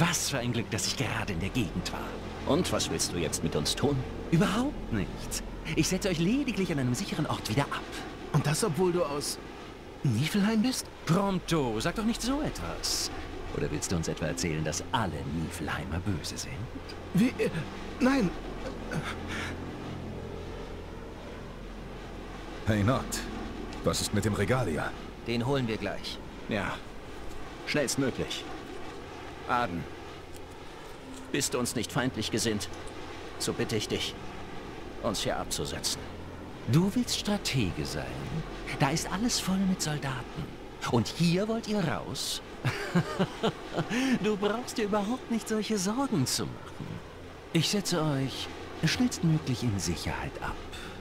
Was für ein Glück, dass ich gerade in der Gegend war. Und was willst du jetzt mit uns tun? Überhaupt nichts. Ich setze euch lediglich an einem sicheren Ort wieder ab. Und das, obwohl du aus Niflheim bist? Prompto, sag doch nicht so etwas. Oder willst du uns etwa erzählen, dass alle Niflheimer böse sind? Wie? Nein. Hey Nord, was ist mit dem Regalia? Den holen wir gleich. Ja, schnellstmöglich. Aden, bist du uns nicht feindlich gesinnt, so bitte ich dich, uns hier abzusetzen. Du willst Stratege sein. Da ist alles voll mit Soldaten. Und hier wollt ihr raus? Du brauchst dir überhaupt nicht solche Sorgen zu machen. Ich setze euch schnellstmöglich in Sicherheit ab.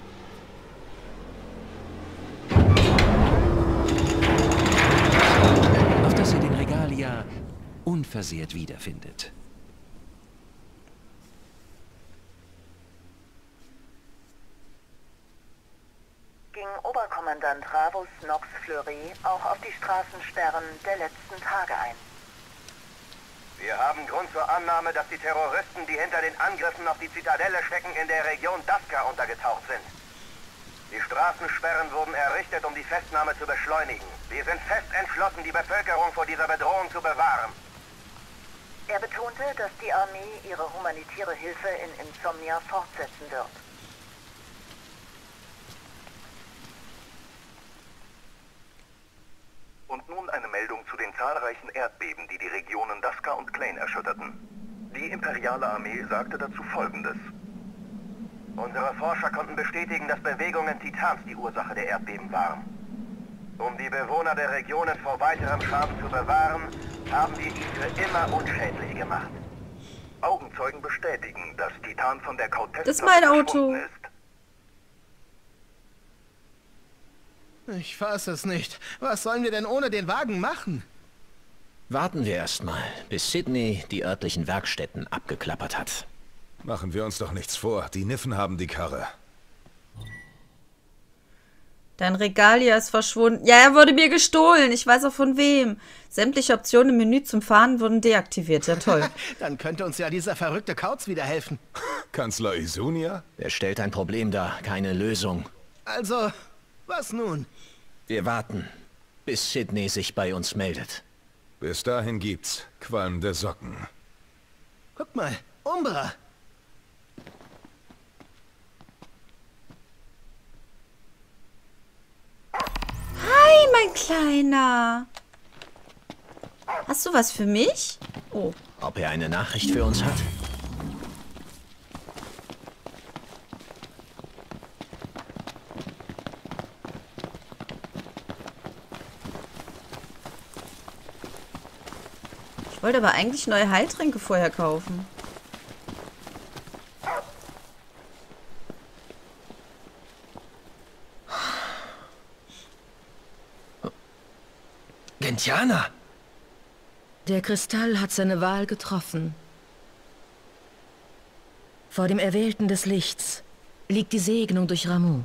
Auf dass ihr den Regalia unversehrt wiederfindet. Ging Oberkommandant Ravus Nox Fleury auch auf die Straßensperren der letzten Tage ein. Wir haben Grund zur Annahme, dass die Terroristen, die hinter den Angriffen auf die Zitadelle stecken, in der Region Daska untergetaucht sind. Die Straßensperren wurden errichtet, um die Festnahme zu beschleunigen. Wir sind fest entschlossen, die Bevölkerung vor dieser Bedrohung zu bewahren. Er betonte, dass die Armee ihre humanitäre Hilfe in Insomnia fortsetzen wird. Und nun eine Meldung zu den zahlreichen Erdbeben, die die Regionen Daska und Klein erschütterten. Die imperiale Armee sagte dazu Folgendes. Unsere Forscher konnten bestätigen, dass Bewegungen Titans die Ursache der Erdbeben waren. Um die Bewohner der Regionen vor weiterem Schaden zu bewahren, haben wir ihn für immer unschädlich gemacht. Augenzeugen bestätigen, dass Titan von der Kautestra Das ist mein Auto. verschwunden ist. Ich fasse es nicht. Was sollen wir denn ohne den Wagen machen? Warten wir erstmal, bis Sydney die örtlichen Werkstätten abgeklappert hat. Machen wir uns doch nichts vor. Die Niffen haben die Karre. Dein Regalia ist verschwunden. Ja, er wurde mir gestohlen. Ich weiß auch von wem. Sämtliche Optionen im Menü zum Fahren wurden deaktiviert. Ja, toll. Dann könnte uns ja dieser verrückte Kauz wieder helfen. Kanzler Isunia? Er stellt ein Problem dar, keine Lösung. Also, was nun? Wir warten, bis Sydney sich bei uns meldet. Bis dahin gibt's qualmende Socken. Guck mal, Umbra. Hi, mein Kleiner. Hast du was für mich? Oh. Ob er eine Nachricht für uns hat? Ich wollte aber eigentlich neue Heiltränke vorher kaufen. Gentiana! Der Kristall hat seine Wahl getroffen. Vor dem Erwählten des Lichts liegt die Segnung durch Ramuh.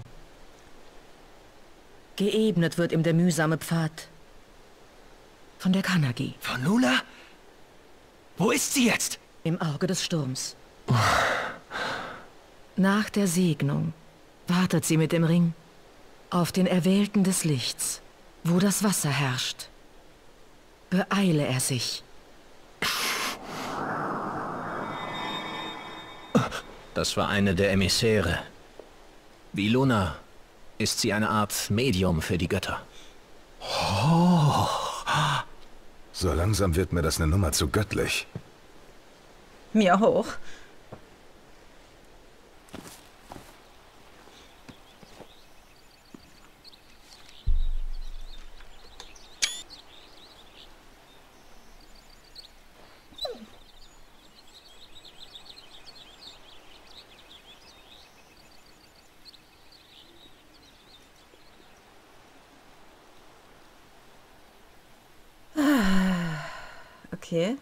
Geebnet wird ihm der mühsame Pfad von der Kanagi. Von Luna? Wo ist sie jetzt? Im Auge des Sturms. Nach der Segnung wartet sie mit dem Ring auf den Erwählten des Lichts, wo das Wasser herrscht. Beeile er sich. Das war eine der Emissäre. Wie Luna ist sie eine Art Medium für die Götter. Oh. So langsam wird mir das eine Nummer zu göttlich. Mir auch. Okay.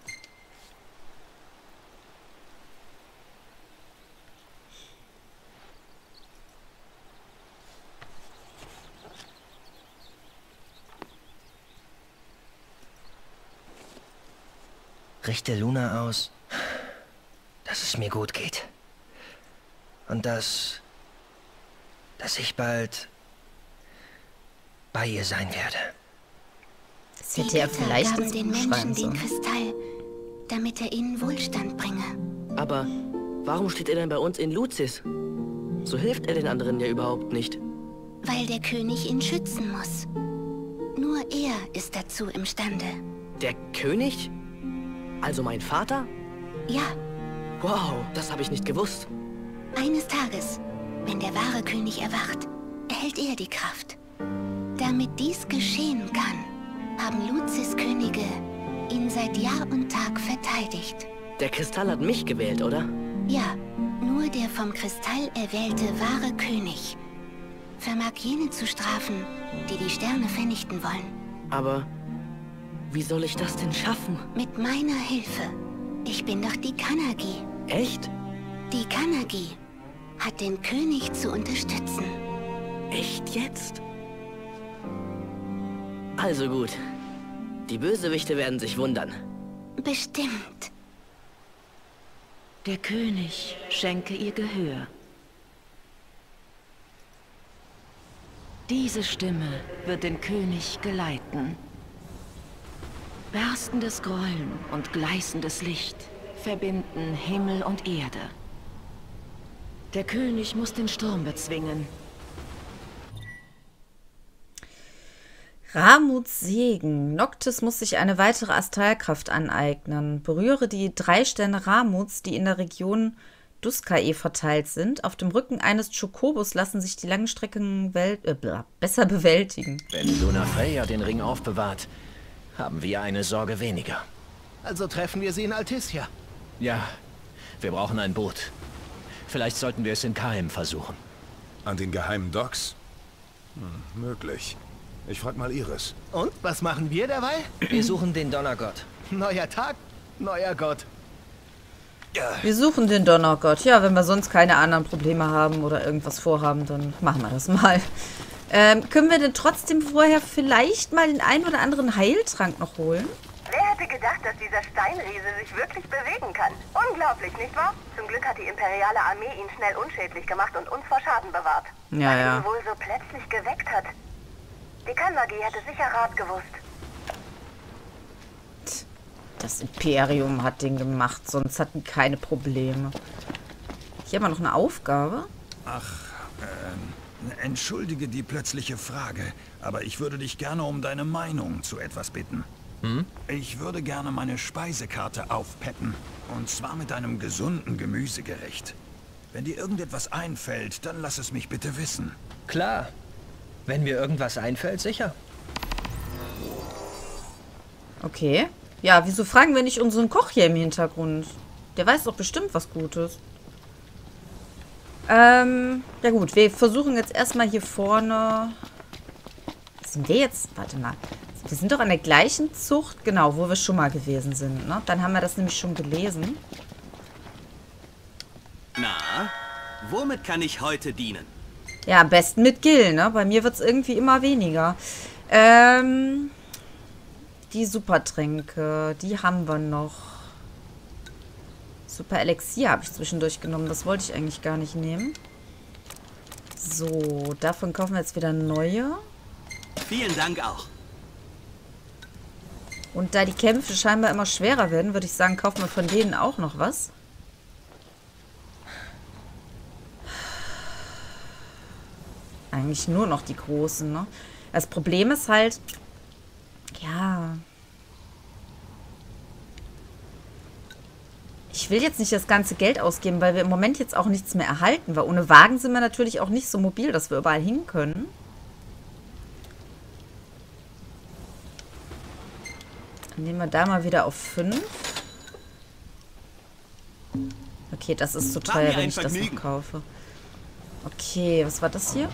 richte Luna aus, dass es mir gut geht. Und dass ich bald bei ihr sein werde. Das hätte er vielleicht gaben ins den Buch Menschen schreiben den sollen. Kristall, damit er ihnen Wohlstand bringe. Aber warum steht er denn bei uns in Luzis? So hilft er den anderen ja überhaupt nicht. Weil der König ihn schützen muss. Nur er ist dazu imstande. Der König? Also mein Vater? Ja, Wow, das habe ich nicht gewusst. eines Tages, wenn der wahre König erwacht, erhält er die Kraft. Damit dies geschehen kann, haben Luzis Könige ihn seit Jahr und Tag verteidigt. Der Kristall hat mich gewählt, oder? Ja, nur der vom Kristall erwählte wahre König vermag jene zu strafen, die die Sterne vernichten wollen. Aber wie soll ich das denn schaffen? Mit meiner Hilfe. Ich bin doch die Kanagi. Echt? Die Kanagi hat den König zu unterstützen. Echt jetzt? Also gut. Die Bösewichte werden sich wundern. Bestimmt. Der König schenke ihr Gehör. Diese Stimme wird den König geleiten. Berstendes Grollen und gleißendes Licht verbinden Himmel und Erde. Der König muss den Sturm bezwingen. Ramuts Segen. Noctis muss sich eine weitere Astralkraft aneignen. Berühre die 3 Sterne Ramuts, die in der Region Duskae verteilt sind. Auf dem Rücken eines Chocobos lassen sich die langen Strecken besser bewältigen. Wenn Luna Freya den Ring aufbewahrt, haben wir eine Sorge weniger. Also treffen wir sie in Altissia. Ja, wir brauchen ein Boot. Vielleicht sollten wir es in Kaim versuchen. An den geheimen Docks? Möglich. Ich frag mal Iris. Und, was machen wir derweil? Wir suchen den Donnergott. Neuer Tag, neuer Gott. Wir suchen den Donnergott. Ja, wenn wir sonst keine anderen Probleme haben oder irgendwas vorhaben, dann machen wir das mal. Können wir denn trotzdem vorher vielleicht mal den einen oder anderen Heiltrank noch holen? Wer hätte gedacht, dass dieser Steinriese sich wirklich bewegen kann? Unglaublich, nicht wahr? Zum Glück hat die imperiale Armee ihn schnell unschädlich gemacht und uns vor Schaden bewahrt. Ja, ja. Was ihn wohl so plötzlich geweckt hat. Die Kanagi hätte sicher Rat gewusst. Das Imperium hat den gemacht, sonst hatten keine Probleme. Hier haben wir noch eine Aufgabe. Entschuldige die plötzliche Frage, aber ich würde dich gerne um deine Meinung zu etwas bitten. Ich würde gerne meine Speisekarte aufpeppen. Und zwar mit einem gesunden Gemüsegericht. Wenn dir irgendetwas einfällt, dann lass es mich bitte wissen. Klar. Wenn mir irgendwas einfällt, sicher. Okay. Ja, wieso fragen wir nicht unseren Koch hier im Hintergrund? Der weiß doch bestimmt was Gutes. Ja gut, wir versuchen jetzt erstmal hier vorne... Sind wir jetzt... Warte mal. Wir sind doch an der gleichen Zucht, genau, wo wir schon mal gewesen sind, ne? Dann haben wir das nämlich schon gelesen. Na, womit kann ich heute dienen? Ja, am besten mit Gil, ne? Bei mir wird es irgendwie immer weniger. Die Supertränke, die haben wir noch. Super Elixier habe ich zwischendurch genommen. Das wollte ich eigentlich gar nicht nehmen. So, davon kaufen wir jetzt wieder neue. Vielen Dank auch. Und da die Kämpfe scheinbar immer schwerer werden, würde ich sagen, kaufen wir von denen auch noch was. Eigentlich nur noch die großen, ne? Das Problem ist halt, ja, ich will jetzt nicht das ganze Geld ausgeben, weil wir im Moment jetzt auch nichts mehr erhalten, weil ohne Wagen sind wir natürlich auch nicht so mobil, dass wir überall hin können. Dann nehmen wir da mal wieder auf 5. Okay, das ist zu teuer, wenn ich das noch kaufe. Okay, was war das hier?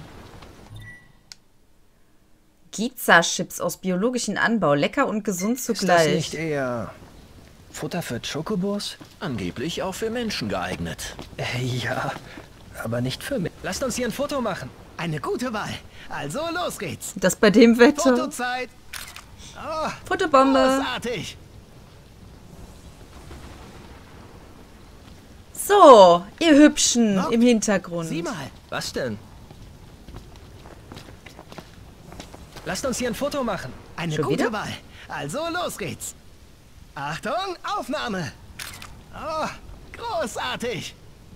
Giza-Chips aus biologischem Anbau. Lecker und gesund zugleich. Ist das nicht eher Futter für Chocobos? Angeblich auch für Menschen geeignet. Ja, aber nicht für mich. Lasst uns hier ein Foto machen. Eine gute Wahl. Also, los geht's. Das bei dem Wetter. Fotozeit. Oh, Fotobombe. großartig. So, ihr Hübschen im Hintergrund. Sieh mal. Was denn? Lasst uns hier ein Foto machen. Eine gute Wahl. Also, los geht's. Achtung, Aufnahme. Oh, großartig.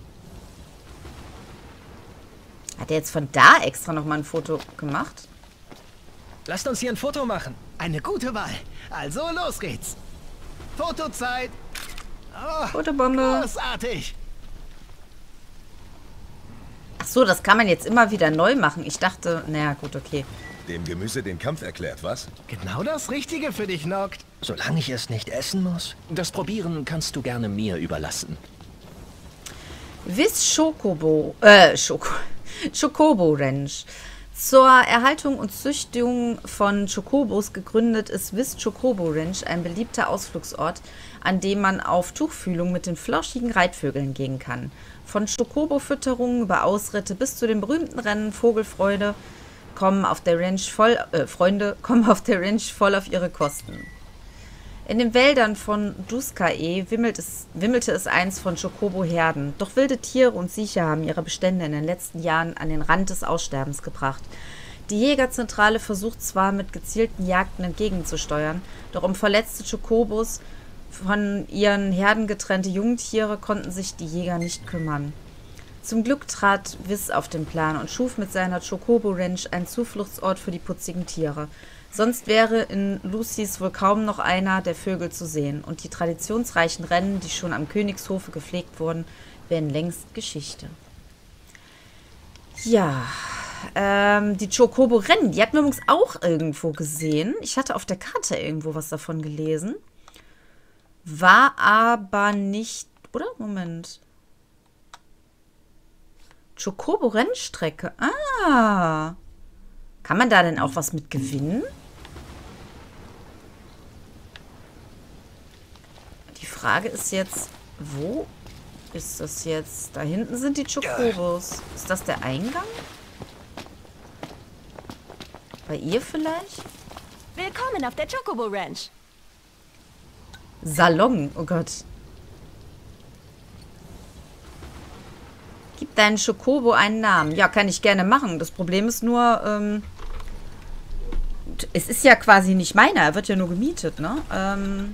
Hat er jetzt von da extra nochmal ein Foto gemacht? Lasst uns hier ein Foto machen. Eine gute Wahl. Also, los geht's. Fotozeit. Oh, Fotobombe. Großartig. Ach so, das kann man jetzt immer wieder neu machen. Ich dachte, naja, gut, okay. Dem Gemüse den Kampf erklärt, was? Genau das Richtige für dich, Noct. Solange ich es nicht essen muss. Das Probieren kannst du gerne mir überlassen. Wiss Chocobo Ranch. Zur Erhaltung und Züchtung von Chocobos gegründet ist Wiss Chocobo Ranch ein beliebter Ausflugsort, an dem man auf Tuchfühlung mit den flauschigen Reitvögeln gehen kann. Von Chocobo-Fütterungen über Ausritte bis zu den berühmten Rennen Vogelfreude kommen auf der Ranch voll auf ihre Kosten. In den Wäldern von Duskae wimmelte es einst von Chocobo-Herden. Doch wilde Tiere und Siecher haben ihre Bestände in den letzten Jahren an den Rand des Aussterbens gebracht. Die Jägerzentrale versucht zwar mit gezielten Jagden entgegenzusteuern, doch um verletzte Chocobos von ihren Herden getrennte Jungtiere konnten sich die Jäger nicht kümmern. Zum Glück trat Wiss auf den Plan und schuf mit seiner Chocobo Ranch einen Zufluchtsort für die putzigen Tiere. Sonst wäre in Lucys wohl kaum noch einer der Vögel zu sehen und die traditionsreichen Rennen, die schon am Königshofe gepflegt wurden, wären längst Geschichte. Ja, die Chocobo-Rennen, die hatten wir übrigens auch irgendwo gesehen. Ich hatte auf der Karte irgendwo was davon gelesen. War aber nicht, oder? Moment. Chocobo-Rennstrecke. Ah. Kann man da denn auch was mit gewinnen? Die Frage ist jetzt, wo ist das jetzt? Da hinten sind die Chocobos. Ist das der Eingang? Bei ihr vielleicht? Willkommen auf der Chocobo Ranch. Salon, oh Gott. Gib deinen Chocobo einen Namen. Ja, kann ich gerne machen. Das Problem ist nur, es ist ja quasi nicht meiner. Er wird ja nur gemietet, ne?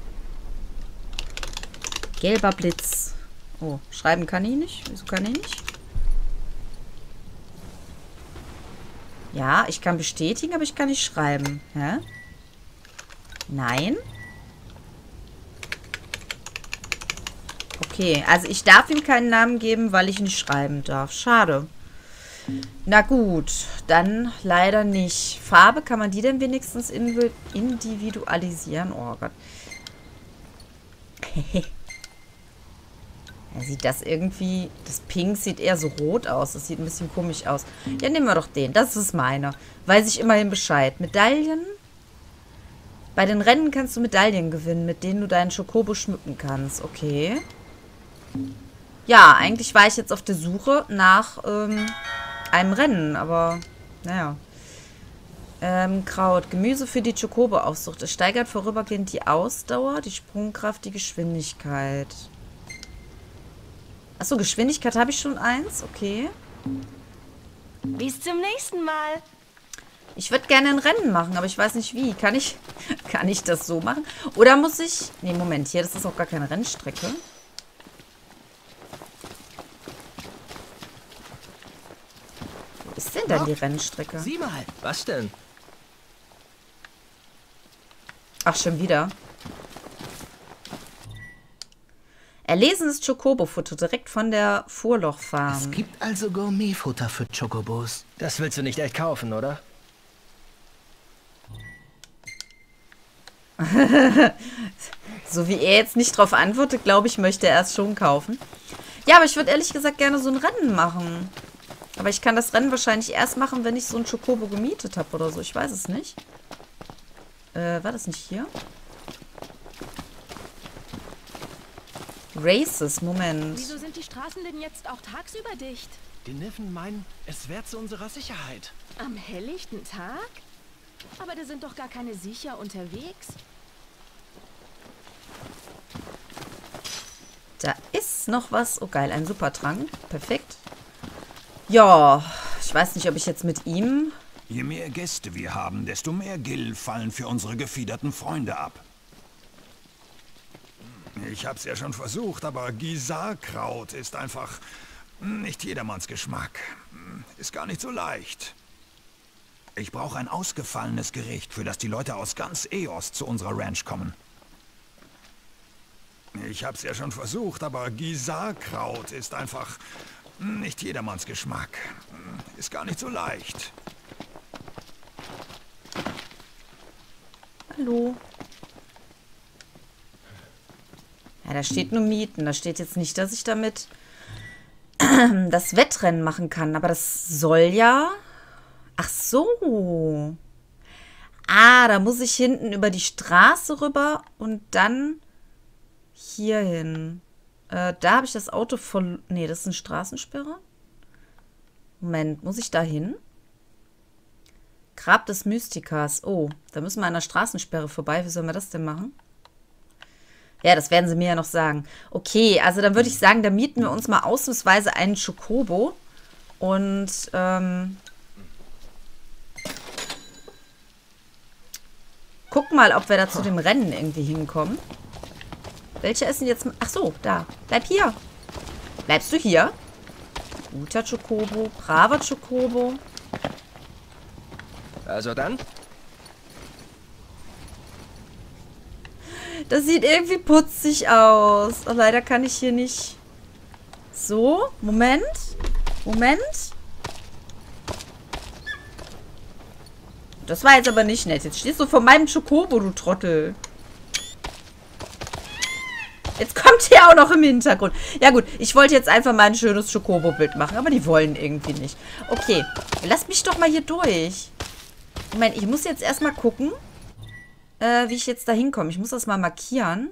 Gelber Blitz. Oh, schreiben kann ich nicht. Wieso kann ich nicht? Ja, ich kann bestätigen, aber ich kann nicht schreiben. Hä? Nein? Okay, also ich darf ihm keinen Namen geben, weil ich nicht schreiben darf. Schade. Na gut, dann leider nicht. Farbe, kann man die denn wenigstens individualisieren? Oh Gott. Ja, sieht das irgendwie... Das Pink sieht eher so rot aus. Das sieht ein bisschen komisch aus. Ja, nehmen wir doch den. Das ist meiner. Weiß ich immerhin Bescheid. Medaillen? Bei den Rennen kannst du Medaillen gewinnen, mit denen du deinen Chocobo schmücken kannst. Okay. Ja, eigentlich war ich jetzt auf der Suche nach einem Rennen, aber naja. Kraut. Gemüse für die Chocobo-Aufzucht. Es steigert vorübergehend die Ausdauer, die Sprungkraft, die Geschwindigkeit. Achso, Geschwindigkeit habe ich schon eins. Okay. Bis zum nächsten Mal. Ich würde gerne ein Rennen machen, aber ich weiß nicht wie. Kann ich das so machen? Oder muss ich... Nee, Moment, hier, das ist auch gar keine Rennstrecke. Wo ist denn dann die Rennstrecke? Sieh mal. Was denn? Ach, schon wieder. Erlesenes Chocobo-Futter direkt von der Furloch-Farm. Es gibt also Gourmetfutter für Chocobos. Das willst du nicht echt kaufen, oder? So wie er jetzt nicht drauf antwortet, glaube ich, möchte er es schon kaufen. Ja, aber ich würde ehrlich gesagt gerne so ein Rennen machen. Aber ich kann das Rennen wahrscheinlich erst machen, wenn ich so ein Chocobo gemietet habe oder so. Ich weiß es nicht. War das nicht hier? Races, Moment. Wieso sind die Straßen denn jetzt auch tagsüber dicht? Die Niffen meinen, es wäre zu unserer Sicherheit. Am helllichten Tag? Aber da sind doch gar keine Siecher unterwegs. Da ist noch was. Oh, geil. Ein Supertrank. Perfekt. Ja, ich weiß nicht, ob ich jetzt mit ihm... Je mehr Gäste wir haben, desto mehr Gil fallen für unsere gefiederten Freunde ab. Ich hab's ja schon versucht, aber Gisarkraut ist einfach nicht jedermanns Geschmack. Ist gar nicht so leicht. Ich brauche ein ausgefallenes Gericht, für das die Leute aus ganz Eos zu unserer Ranch kommen. Ich hab's ja schon versucht, aber Gisarkraut ist einfach nicht jedermanns Geschmack. Ist gar nicht so leicht. Hallo. Ja, da steht nur Mieten. Da steht jetzt nicht, dass ich damit das Wettrennen machen kann. Aber das soll ja... Ach so. Ah, da muss ich hinten über die Straße rüber und dann hier hin. Da habe ich das Auto voll... Nee, das ist eine Straßensperre. Moment, muss ich da hin? Grab des Mystikers. Oh, da müssen wir an der Straßensperre vorbei. Wie sollen wir das denn machen? Ja, das werden sie mir ja noch sagen. Okay, also dann würde ich sagen, da mieten wir uns mal ausnahmsweise einen Chocobo. Und, gucken mal, ob wir da zu dem Rennen irgendwie hinkommen. Welcher ist denn jetzt... Ach so, da. Bleib hier. Bleibst du hier? Guter Chocobo, braver Chocobo. Also dann? Das sieht irgendwie putzig aus. Oh, leider kann ich hier nicht... So, Moment. Moment. Das war jetzt aber nicht nett. Jetzt stehst du vor meinem Chocobo, du Trottel. Jetzt kommt der auch noch im Hintergrund. Ja gut, ich wollte jetzt einfach mal ein schönes Chocobo-Bild machen, aber die wollen irgendwie nicht. Okay, lass mich doch mal hier durch. Moment, ich muss jetzt erstmal gucken, wie ich jetzt da hinkomme. Ich muss das mal markieren.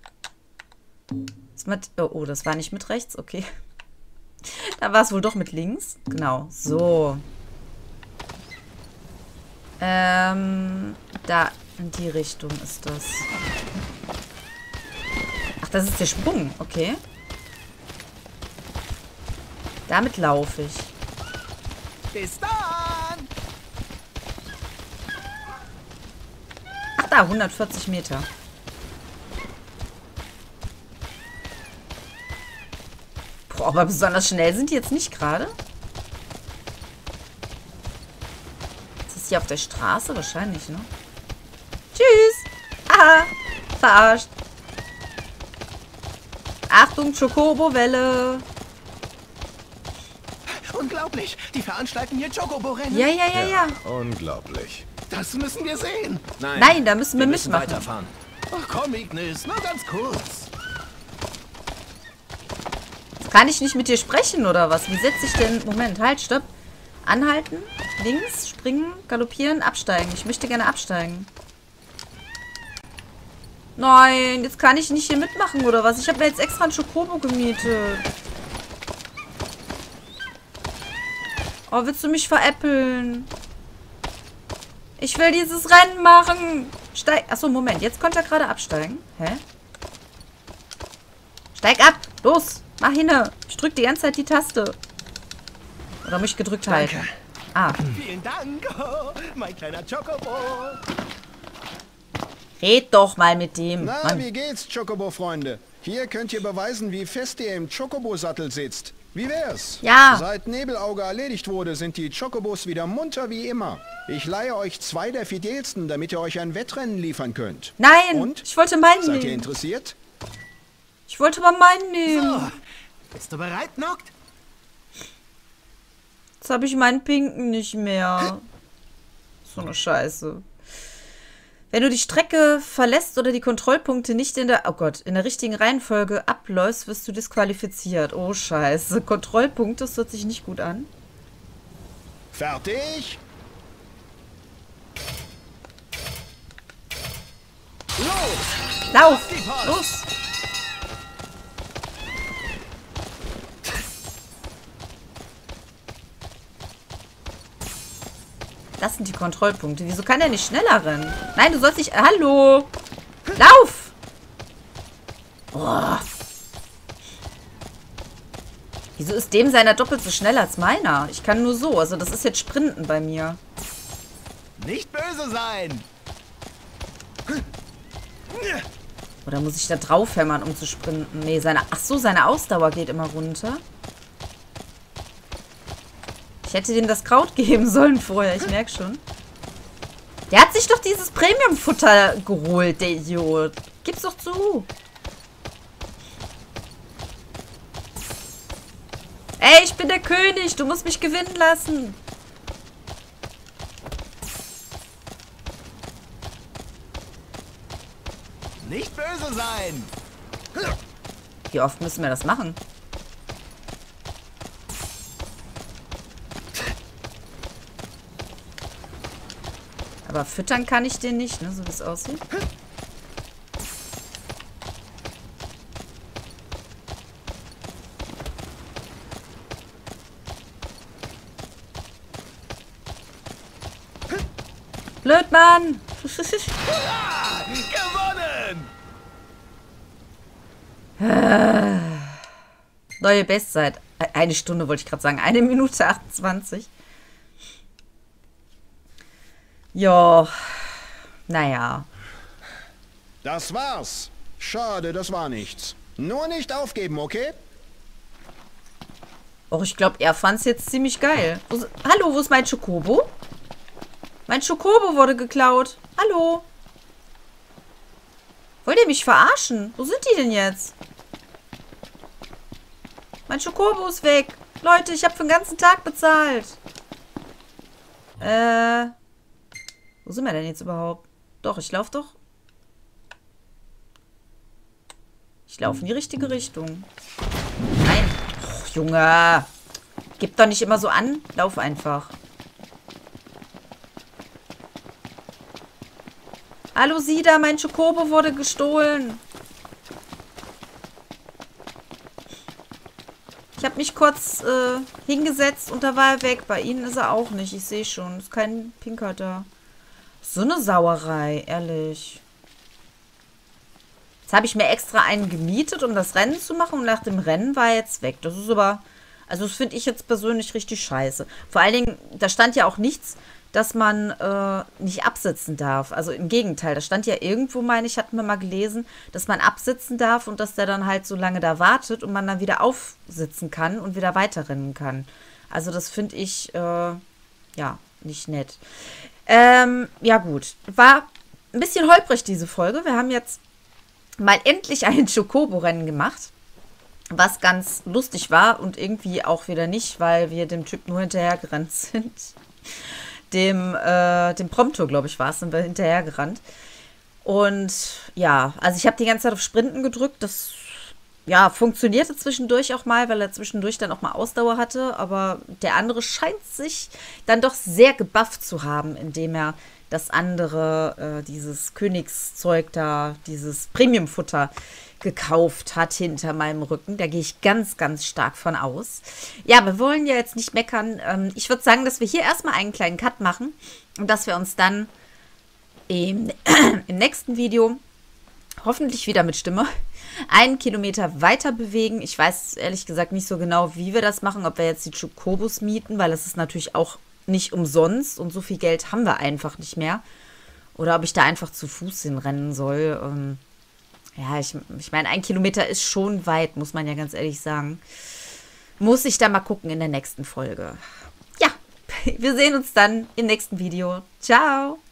Oh, das war nicht mit rechts. Okay. Da war es wohl doch mit links. Genau, so. Da in die Richtung ist das. Ach, das ist der Sprung. Okay. Damit laufe ich. Bis dann! Ach da, 140 Meter. Boah, aber besonders schnell sind die jetzt nicht gerade. Ist das hier auf der Straße? Wahrscheinlich, ne? Tschüss! Aha! Verarscht! Achtung, Chocobo-Welle! Unglaublich! Die veranstalten hier Chocobo-Rennen. Ja. Unglaublich. Das müssen wir sehen. Nein, da müssen wir mitmachen. Weiterfahren. Ach komm, Ignis, nur ganz kurz. Kann ich nicht mit dir sprechen, oder was? Wie setze ich denn... Moment, halt, stopp. Anhalten, links, springen, galoppieren, absteigen. Ich möchte gerne absteigen. Nein, jetzt kann ich nicht hier mitmachen, oder was? Ich habe mir jetzt extra einen Chocobo gemietet. Oh, willst du mich veräppeln? Ich will dieses Rennen machen. Achso, Moment. Jetzt konnte er gerade absteigen. Hä? Steig ab. Los. Mach hin. Ich drück die ganze Zeit die Taste. Oder muss ich gedrückt halten? Ah. Vielen Dank. Oh, mein kleiner Chocobo. Red doch mal mit dem. Na, Mann. wie geht's, Chocobo-Freunde? Hier könnt ihr beweisen, wie fest ihr im Chocobo-Sattel sitzt. Wie wär's? Ja. Seit Nebelauge erledigt wurde, sind die Chocobos wieder munter wie immer. Ich leihe euch 2 der fidelsten, damit ihr euch ein Wettrennen liefern könnt. Nein, und? Ich wollte meinen nehmen. Seid ihr interessiert? Ich wollte mal meinen nehmen. So, bist du bereit, Noct? Jetzt habe ich meinen pinken nicht mehr. So eine Scheiße. Wenn du die Strecke verlässt oder die Kontrollpunkte nicht in der richtigen Reihenfolge abläufst, wirst du disqualifiziert. Oh, Scheiße. Kontrollpunkte, das hört sich nicht gut an. Fertig? Los! Lauf! Los! Das sind die Kontrollpunkte. Wieso kann der nicht schneller rennen? Nein, du sollst nicht... Hallo! Lauf! Oh. Wieso ist dem seiner doppelt so schnell als meiner? Ich kann nur so. Also das ist jetzt Sprinten bei mir. Nicht böse sein! Oder muss ich da draufhämmern, um zu sprinten? Nee, ach so, seine Ausdauer geht immer runter. Ich hätte dem das Kraut geben sollen vorher, ich merke schon. Der hat sich doch dieses Premium-Futter geholt, der Idiot. Gib's doch zu. Ey, ich bin der König. Du musst mich gewinnen lassen. Nicht böse sein. Wie oft müssen wir das machen? Aber füttern kann ich den nicht, ne? So wie es aussieht. Blöd, Mann! Gewonnen! Neue Bestzeit. Eine Stunde wollte ich gerade sagen. 1 Minute 28. Jo. Naja. Das war's. Schade, das war nichts. Nur nicht aufgeben, okay? Och, ich glaube, er fand's jetzt ziemlich geil. Hallo, wo ist mein Chocobo? Mein Chocobo wurde geklaut. Hallo? Wollt ihr mich verarschen? Wo sind die denn jetzt? Mein Chocobo ist weg. Leute, ich habe für den ganzen Tag bezahlt. Wo sind wir denn jetzt überhaupt? Doch, ich laufe doch. Ich laufe in die richtige Richtung. Nein. Och, Junge. Gib doch nicht immer so an. Lauf einfach. Hallo, Sida, mein Chocobo wurde gestohlen. Ich habe mich kurz hingesetzt und da war er weg. Bei Ihnen ist er auch nicht. Ich sehe schon. Ist kein Pinker da. So eine Sauerei, ehrlich. Jetzt habe ich mir extra einen gemietet, um das Rennen zu machen. Und nach dem Rennen war er jetzt weg. Das ist aber... Also das finde ich jetzt persönlich richtig scheiße. Vor allen Dingen, da stand ja auch nichts, dass man nicht absitzen darf. Also im Gegenteil, da stand ja irgendwo, meine ich, hatten wir mal gelesen, dass man absitzen darf und dass der dann halt so lange da wartet und man dann wieder aufsitzen kann und wieder weiterrennen kann. Also das finde ich, ja, nicht nett. Ja gut, war ein bisschen holprig diese Folge. Wir haben jetzt mal endlich ein Chocobo-Rennen gemacht, was ganz lustig war und irgendwie auch wieder nicht, weil wir dem Typ nur hinterhergerannt sind. Dem Prompto, glaube ich, war es, sind wir hinterhergerannt. Und ja, also ich habe die ganze Zeit auf Sprinten gedrückt. Das, ja, funktionierte zwischendurch auch mal, weil er zwischendurch dann auch mal Ausdauer hatte. Aber der andere scheint sich dann doch sehr gebufft zu haben, indem er das andere, dieses Königszeug da, dieses Premium-Futter gekauft hat hinter meinem Rücken. Da gehe ich ganz, ganz stark von aus. Ja, wir wollen ja jetzt nicht meckern. Ich würde sagen, dass wir hier erstmal einen kleinen Cut machen und dass wir uns dann im nächsten Video, hoffentlich wieder mit Stimme, 1 Kilometer weiter bewegen. Ich weiß ehrlich gesagt nicht so genau, wie wir das machen, ob wir jetzt die Chocobos mieten, weil es ist natürlich auch nicht umsonst und so viel Geld haben wir einfach nicht mehr. Oder ob ich da einfach zu Fuß hinrennen soll. Ja, ich meine, 1 Kilometer ist schon weit, muss man ja ganz ehrlich sagen. Muss ich da mal gucken in der nächsten Folge. Ja, wir sehen uns dann im nächsten Video. Ciao!